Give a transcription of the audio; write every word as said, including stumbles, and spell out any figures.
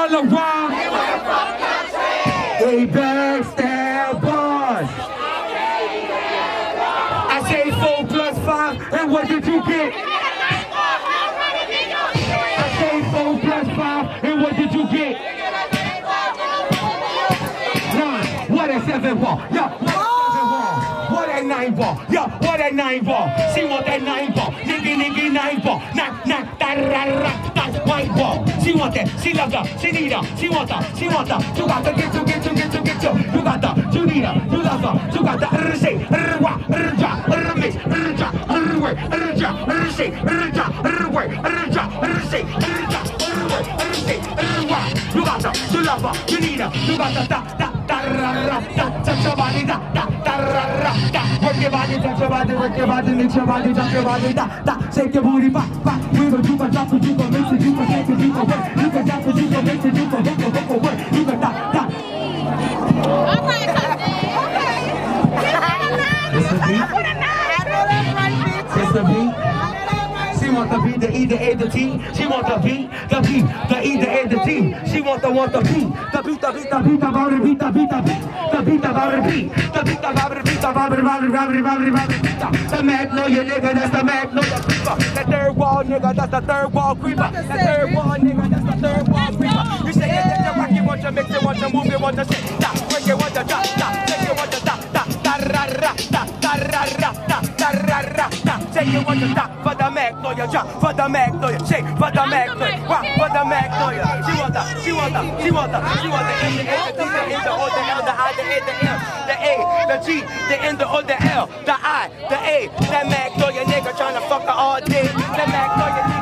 all around. They backstab boys. I say four plus five, and what did you get? I say four plus five, and what did you get? Nine. What is seven ball? Yo, what is seven ball? What that nine ball? Yo, what that nine ball? She want that nine ball. Nigga, nigga, nine ball. Knock, knock, da, da, da, that's white ball. She want that. She love her. She need her. She want her. She want her. You got to get you, get you, get you, get you. You got the. You need her. You love her. You got the. R say, R wa, R ja, R mix, R ja, R way, R ja, R say, R ja, R way, R ja, R say, R ja, R way, R say, R wa. You got the. You love her. You need her. You got the. Da, da, da, ra, ra, da. Touch your body, da, da, da, ra, ra, da. Work your body, touch your body, work your body, mix your body, touch your body, da, da. Shake your booty, back, back. We gon' you gon' drop it, you gon' mix it, you gon' shake it, you gon' work. You gon' drop it, you gon' mix it, you gon' hook it, hook it, work. You gon' da, da. Okay, okay. It's a beat. It's a beat. She want the beat, the E, the A, the T. She want the beat, the B, the E, the A, the T. She want the want the beat, the beat, the beat, the beat, the about the beat, the beat, the beat, the beat about the beat, the beat about the beat, the about the about the about the about the about the beat. The Magnolia nigga, that's the Magnolia creeper. That third wall nigga, that's the third wall creeper. That third wall nigga, that's the third wall creeper. You say it, you rock it, want you mix it, want you move it, want you shake, stop, work it, want you drop, stop, shake it, want you stop, stop, da ra ra, stop, da ra ra, stop, da ra ra, stop, shake it, want you stop for the Magnolia, drop for the Magnolia, shake for the Magnolia, rock for the Magnolia. She want the, she want the, she want the, she want the M, the A, the T, the N, the O, the L, the I, the A, the M, the A, the G, the N, the O, the L, the I, the A. That Magnolia nigga tryna fuck her all day. That Magnolia nigga.